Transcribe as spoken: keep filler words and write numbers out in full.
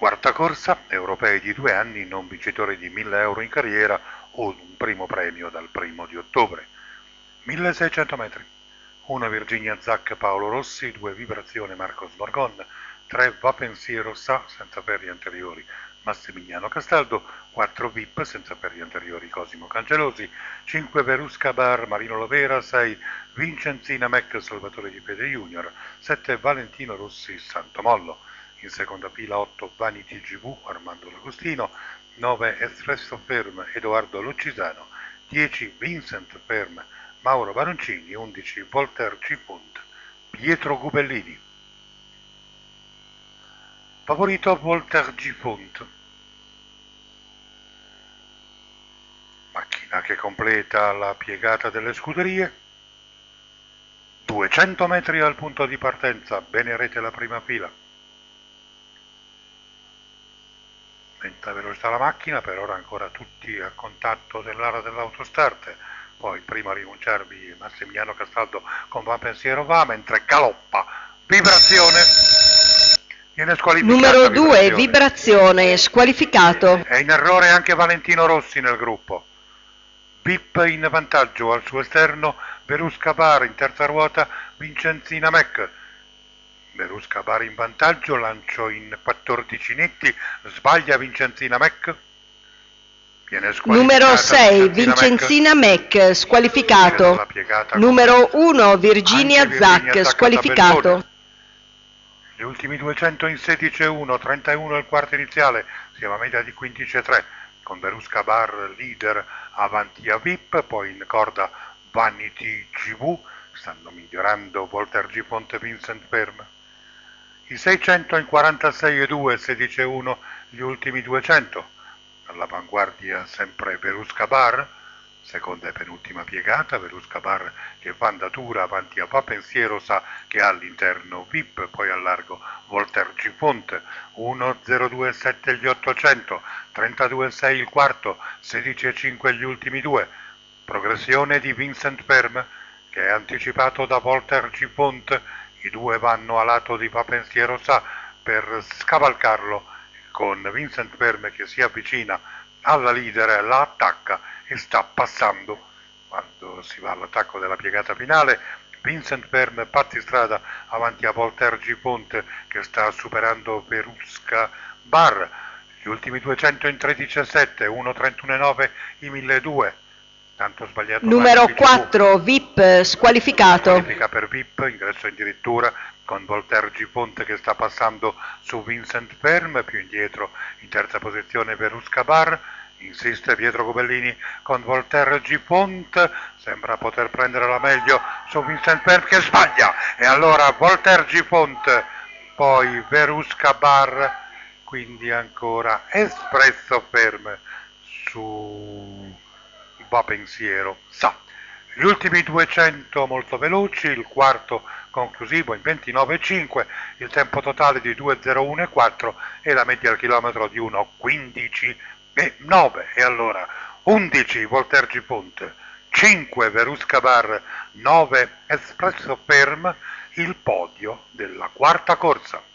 Quarta corsa, europei di due anni, non vincitori di mille euro in carriera o un primo premio dal primo di ottobre. milleseicento metri. uno Virginia Zac Paolo Rossi, due Vibrazione Marco Smorgon, tre Va Pensiero Sa senza ferri anteriori Massimiliano Castaldo, quattro V I P senza ferri anteriori Cosimo Cangelosi, cinque Verusca Bar Marino Lovera, sei Vincenzina Mec Salvatore Di Fede Junior, sette Valentino Rossi Santo Mollo. In seconda fila otto Vanity G V Armando L'Agostino, nove Espresso Ferm Edoardo Lucisano, dieci Vincent Ferm Mauro Baroncini, undici Voltaire G. Punt Pietro Gubellini. Favorito Voltaire G. Punt. Macchina che completa la piegata delle scuderie. duecento metri al punto di partenza, benerete la prima fila. Lenta velocità la macchina, per ora ancora tutti a contatto dell'ara dell'autostart, poi prima a rinunciarvi Massimiliano Castaldo con Va Pensiero Va, mentre galoppa Vibrazione, viene squalificato. Numero due Vibrazione, squalificato. È in errore anche Valentino Rossi nel gruppo. V I P in vantaggio, al suo esterno Verusca Bar, in terza ruota Vincenzina Mec. Verusca Bar in vantaggio, lancio in quattordici netti, sbaglia Vincenzina Mec. Viene Numero sei Vincenzina Mec, squalificato. Numero uno Virginia Zac, squalificato. Gli ultimi duecento in sedici e uno, trenta e uno il quarto iniziale, siamo a media di quindici e tre, con Verusca Bar leader avanti a V I P, poi in corda Vanity G V, stanno migliorando Voltaire G. Ponte Vincent Ferm. I seicento in quarantasei e due, sedici e uno gli ultimi duecento, all'avanguardia sempre Verusca Bar, seconda e penultima piegata, Verusca Bar che fa andatura avanti a Va Pensiero Sa che ha all'interno V I P, poi al largo Voltaire G. Ponte, uno zero due sette gli ottocento, trentadue sei il quarto, sedici e cinque gli ultimi due, progressione di Vincent Ferm che è anticipato da Voltaire G. Ponte. I due vanno a lato di Va Pensiero Sa per scavalcarlo, con Vincent Ferm che si avvicina alla leader, la attacca e sta passando. Quando si va all'attacco della piegata finale, Vincent Ferm battistrada avanti a Voltaire G. Ponte che sta superando Verusca Bar. Gli ultimi duecento in tredici e sette, uno trentuno e nove i milleduecento. Tanto sbagliato. Numero quattro V I P, squalificato. Qualifica per V I P, ingresso addirittura con Voltaire G. Ponte che sta passando su Vincent Ferm, più indietro in terza posizione Verusca Bar, insiste Pietro Gubellini con Voltaire G. Ponte, sembra poter prendere la meglio su Vincent Ferm che sbaglia, e allora Voltaire G. Ponte, poi Verusca Bar, quindi ancora Espresso Ferm su Va Pensiero Sa. Gli ultimi duecento molto veloci, il quarto conclusivo in ventinove e cinque, il tempo totale di due zero uno e quattro e la media al chilometro di uno quindici e nove. E allora undici Voltaire G. Ponte, cinque Verusca Bar, nove Espresso Ferm, il podio della quarta corsa.